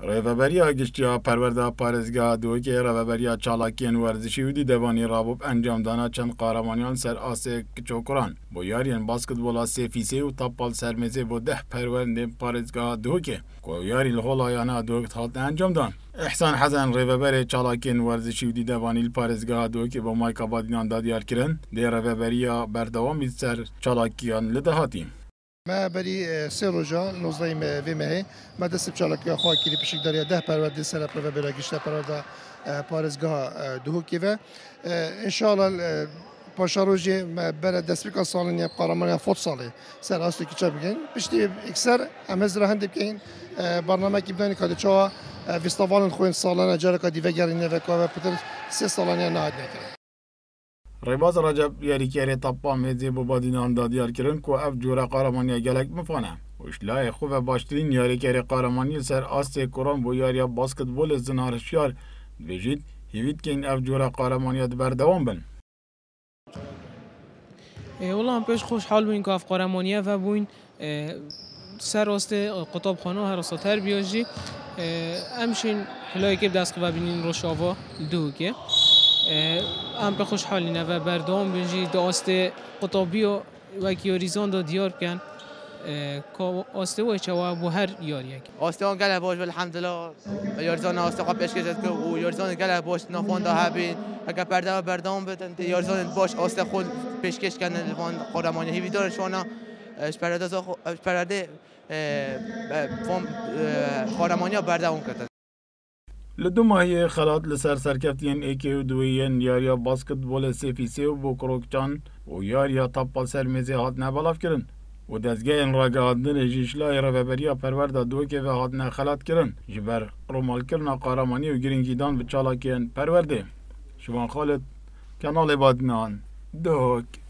ریوبریا گشتیا پرورده پارێزگا دووەکی ریوبریا چالاکیên werzişî û dîdevanî rabû encamdana çend qaramaniyan ser asê Kiçokuran bo yariyên basketbola sê fîsê û tapal sermezê bo 10 perwerdên parêzgeha Duhokê ku yarî li holayana Duhok hatine encamdan. İhsan Hezen rêveberê çalakiyên werzişî û dîdevanî li parêzgeha Duhokê bo Mayka Badînan da diyar kirin dê rêveberiya berdewamî ser çalakiyan li dahatî. ما بری سه روزا 19 و ماه ما دست بچالکی خواهی کلی پیشک داری 10 پرورده سر پرورده گشته پرورده پارزگاه دوکی و انشالله پاشاروجی بر دست بکن سالن یا قهرمانی فوت ساله سر هستی که چه بگین پشتی اکثر امروز راه بگین برنامه کی بدانی که چه فستیوال خوین سالن جاری که دیو گرینه و که پتر سه سالنی نهاد نکرد. Rêbaz Recep yerîkerê tapa mêzê bi Badînan da diyar kirin ku ev cure qaramaniya gelek mifane. Ûşlayê xwe ve baştirîn yarîkerê qaramaniyê ser astê Kuran bo yariya basketbolê zinarişyar dibêjît hêvîtkên ev cure qaramaniya di berdewam bin. والله پێش خۆشحاڵ بووین کاف قۆرەمانیە و بووین سەر ڕاستێ قوتابخانە هەرسەتەر بیۆژی ئەمشین هەلایەکێ دەستقە بینین ڕۆژاوا دووکێ ئەم پێ خۆشحاڵینە و بەردەوام بنجی داستێ قوتابی و وەکی یۆریزان دا دیار بکەن ئاستێ وەیچەوە بۆ هەر یاریەک ئاستەوان گەلە باش الحەمدلله یۆریزان ئاستەقا پێشکەشت کرد و یۆریزان گەلە باش نافۆندا هەبین ئەگە پەردەوە بەردەوام بێتن یۆریزان باش ئاستە خۆل پێشکەشکەن لەوان قۆرەمانی هیویدارشوانە پەرەردە قۆرەمانیا بەردەوام کردن. Li du mahiyê xelat li ser serkeftiyên êkê û duwêyên yariya basketbolê sê fîsê û bo Kurokçan û yariya tapal sermezê hatine belavkirin û dezgehên ragihandinê jî işlayê rêveberiya perwerda Duhokê ve hatine xelat kirin ji ber romalkirina qaramanî û giringîdan bi çalakiyên perwerdê. Şivan Xalid, Kanalê Badînan, Duhok.